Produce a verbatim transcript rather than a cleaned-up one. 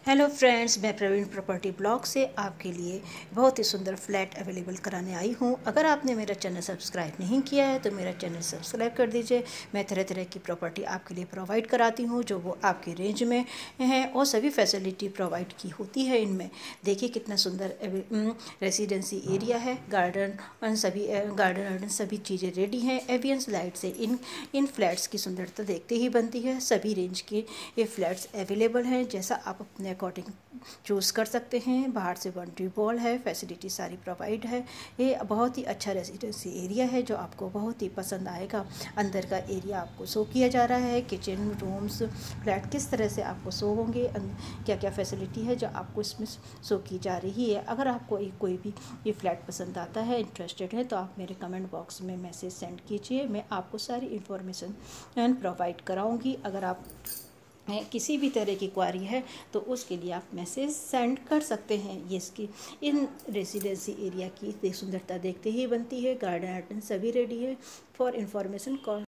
Hello friends, मैं Praveen property blog से आपके लिए बहुत ही सुंदर फ्लैट अवेलेबल कराने आई हूँ। अगर आपने मेरा चैनल सब्सक्राइब नहीं किया है तो मेरा चैनल सब्सक्राइब कर दीजिए। मैं तरह तरह की प्रॉपर्टी आपके लिए प्रोवाइड कराती हूँ जो वो आपके रेंज में है और सभी फैसिलिटी प्रोवाइड की होती है इनमें। देखिए कितना सुंदर रेसिडेंसी एरिया है, गार्डन सभी गार्डन वार्डन सभी चीज़ें रेडी हैं। एवियंस लाइट से इन इन फ्लैट्स की सुंदरता देखते ही बनती है। सभी रेंज के ये फ्लैट्स अवेलेबल हैं, जैसा आप अपने अकॉर्डिंग चूज़ कर सकते हैं। बाहर से बाउंड्री वॉल है, फैसिलिटी सारी प्रोवाइड है। ये बहुत ही अच्छा रेजिडेंसी एरिया है जो आपको बहुत ही पसंद आएगा। अंदर का एरिया आपको शो किया जा रहा है, किचन, रूम्स, फ्लैट किस तरह से आपको शो होंगे, क्या क्या फैसिलिटी है जो आपको इसमें शो की जा रही है। अगर आपको कोई भी ये फ्लैट पसंद आता है, इंटरेस्टेड है, तो आप मेरे कमेंट बॉक्स में मैसेज सेंड कीजिए। मैं आपको सारी इन्फॉर्मेशन प्रोवाइड कराऊंगी। अगर आप किसी भी तरह की क्वारी है तो उसके लिए आप मैसेज सेंड कर सकते हैं। ये इसकी इन रेसिडेंसी एरिया की सुंदरता देखते ही बनती है। गार्डन आर्टन सभी रेडी है। For information call